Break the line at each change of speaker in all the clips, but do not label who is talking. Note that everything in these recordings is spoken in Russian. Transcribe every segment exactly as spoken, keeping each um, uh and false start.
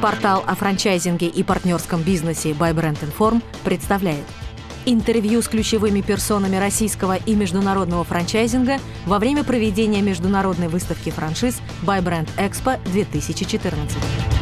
Портал о франчайзинге и партнерском бизнесе ByBrand Inform представляет интервью с ключевыми персонами российского и международного франчайзинга во время проведения международной выставки франшиз ByBrand Expo две тысячи четырнадцать.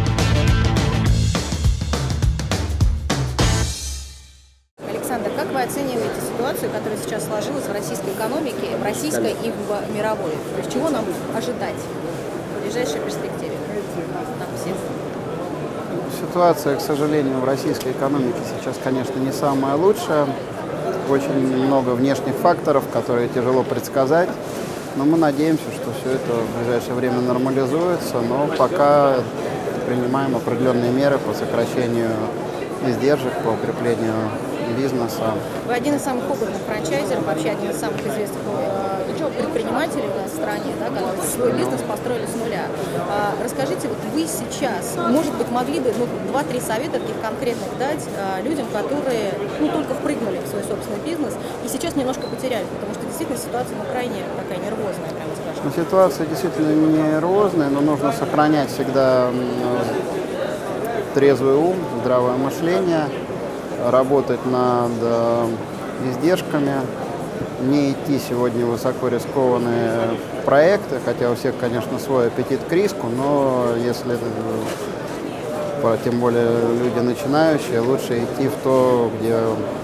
Александр, как вы оцениваете ситуацию, которая сейчас сложилась в российской экономике, в российской и в мировой? То есть чего нам ожидать в ближайшей перспективе? Нам всем.
Ситуация, к сожалению, в российской экономике сейчас, конечно, не самая лучшая. Очень много внешних факторов, которые тяжело предсказать. Но мы надеемся, что все это в ближайшее время нормализуется. Но пока принимаем определенные меры по сокращению издержек, по укреплению бизнеса.
Вы один из самых опытных франчайзеров, вообще один из самых известных предпринимателей у нас в стране, да, которые свой бизнес построили с нуля. А, расскажите, вот вы сейчас, может быть, могли бы ну, два-три совета таких конкретных дать а, людям, которые ну, только впрыгнули в свой собственный бизнес и сейчас немножко потеряли, потому что действительно ситуация на Украине такая нервозная, прямо скажем.
Ну, ситуация действительно нервозная, но нужно сохранять всегда трезвый ум, здравое мышление, работать над издержками, не идти сегодня в высоко рискованные проекты, хотя у всех, конечно, свой аппетит к риску, но если, тем более люди начинающие, лучше идти в то, где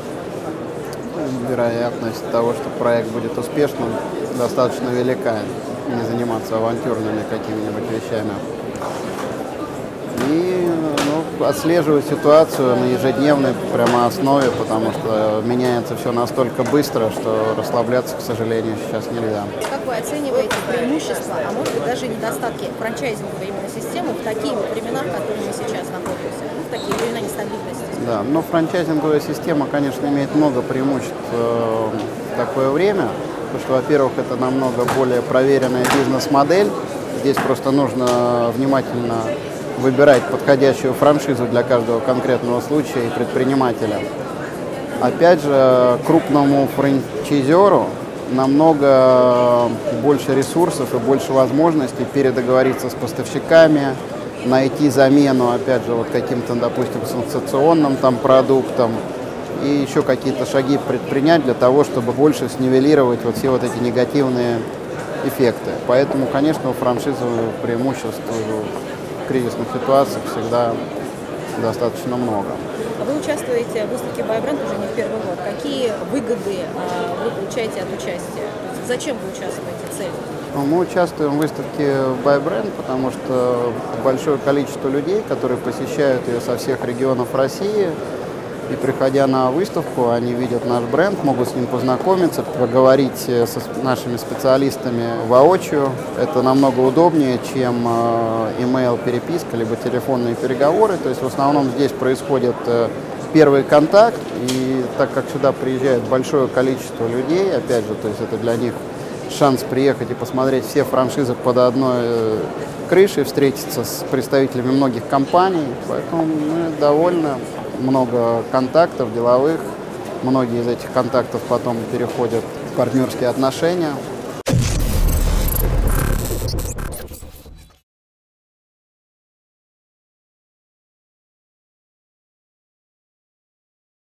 вероятность того, что проект будет успешным, достаточно велика, не заниматься авантюрными какими-нибудь вещами. И ну, отслеживать ситуацию на ежедневной прямо основе, потому что меняется все настолько быстро, что расслабляться, к сожалению, сейчас нельзя.
Как вы оцениваете преимущества, а может быть даже недостатки франчайзинговой именно системы в такие вот времена, в которых мы сейчас находимся, ну, в такие времена нестабильности?
Да, но франчайзинговая система, конечно, имеет много преимуществ э, в такое время, потому что, во-первых, это намного более проверенная бизнес-модель. Здесь просто нужно внимательно выбирать подходящую франшизу для каждого конкретного случая и предпринимателя. Опять же, крупному франчайзеру намного больше ресурсов и больше возможностей передоговориться с поставщиками, найти замену, опять же, вот каким-то, допустим, сенсационным там продуктам и еще какие-то шаги предпринять для того, чтобы больше снивелировать вот все вот эти негативные эффекты. Поэтому, конечно, у франшизы преимуществ в кризисных ситуациях всегда достаточно много.
Вы участвуете в выставке ByBrand уже не в первый год. Какие выгоды а, вы получаете от участия? Зачем вы участвуете? Цель?
Мы участвуем в выставке ByBrand, потому что большое количество людей, которые посещают ее со всех регионов России, и приходя на выставку, они видят наш бренд, могут с ним познакомиться, поговорить с нашими специалистами воочию. Это намного удобнее, чем email-переписка, либо телефонные переговоры. То есть в основном здесь происходит первый контакт, и так как сюда приезжает большое количество людей, опять же, то есть это для них шанс приехать и посмотреть все франшизы под одной крышей, встретиться с представителями многих компаний, поэтому мы довольны. Много контактов деловых, многие из этих контактов потом переходят в партнерские отношения.